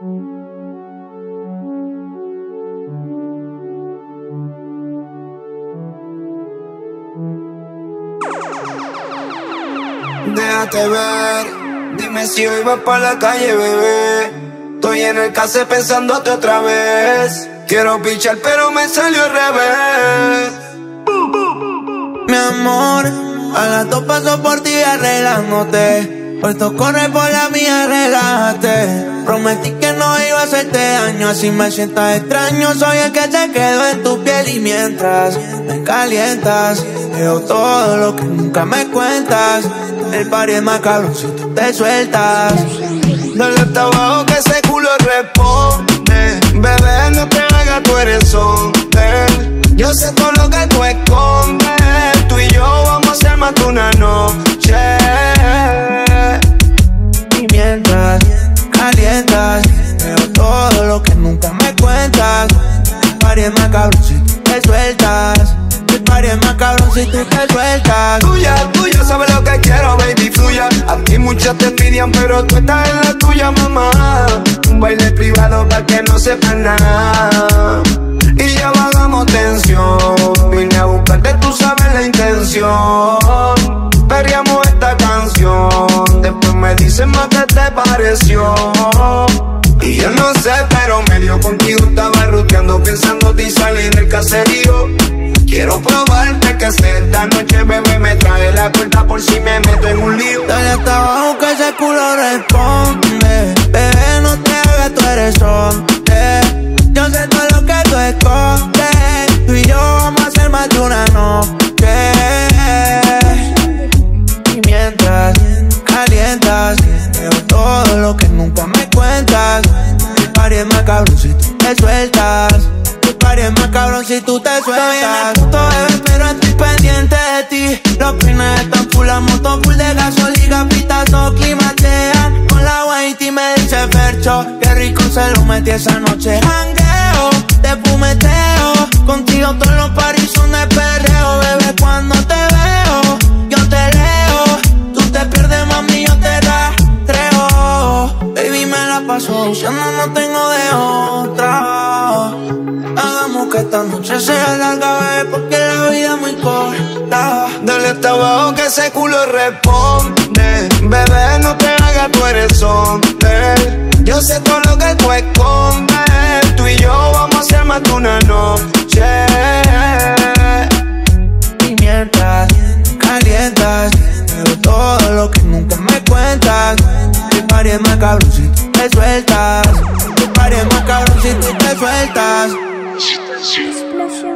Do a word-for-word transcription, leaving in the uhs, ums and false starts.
Déjate ver, dime si hoy vas pa' la calle, bebé. Estoy en el case pensándote otra vez. Quiero pichar pero me salió al revés. Mi amor, a las dos paso por ti arreglándote. Puesto corre por la mía, relájate. Prometí que no iba a hacerte daño, así me sientas extraño. Soy el que se quedó en tu piel y mientras me calientas, veo todo lo que nunca me cuentas. El party es más cabrón si tú te sueltas. Dale hasta abajo que ese culo responde. Bebé, no te hagas, tú eres hombre. Yo sé todo lo que tú escondes. Tú y yo vamos a hacer más de una noche. Y mientras calientas, veo todo lo que nunca me cuentas. El party es más cabrón si tú te sueltas. El party es más cabrón si tú te sueltas. Tuya, tuya, sabes lo que quiero, baby, fluya. A ti muchas te envidian, pero tú estás en la tuya, mamá. Un baile privado pa' que no sepan nada. Y ya bajamos tensión. Vine a buscarte, tú sabes la intención. Perreamos esta canción. Después me dicen más que te pareció. Y yo no sé, pero medio contigo estaba ruteando, pensándote y salir del caserío. Quiero probarte que sé esta noche, bebé, me trae la cuenta por si me meto en un lío. Dale hasta abajo que ese culo responde. Bebé, no te hagas, tú eres hombre. Yo sé todo lo que tú escondes. Tú y yo vamos a hacer más de una noche. Y mientras calientas, veo todo lo que nunca me cuentas. El party es más cabrón si tú te sueltas. El party es más cabrón si tú te sueltas. Estoy en el puto bebé, pero estoy pendiente de ti. Los pines están full, la moto full de gasolina, pitazo climatean. Con la white me dice Fercho, qué rico se lo metí esa noche. Jangueo, te fumeteo, contigo todos los paris son de perreo. Bebé, cuando te veo, yo te leo. Tú te pierdes, mami, yo te rastreo. Baby, me la paso buscando, no tengo de otra. Hagamos que esta noche sea larga, bebé, porque la vida es muy corta. Dale hasta abajo que ese culo responde. Bebé, no te hagas, tú eres hombre. Yo sé todo lo que tú escondes. Tú y yo vamos a hacer más de una noche. Y mientras calientas, veo todo lo que nunca me cuentas. El party es más cabrón si tú te sueltas. El party es más cabrón si tú te sueltas. Explosión.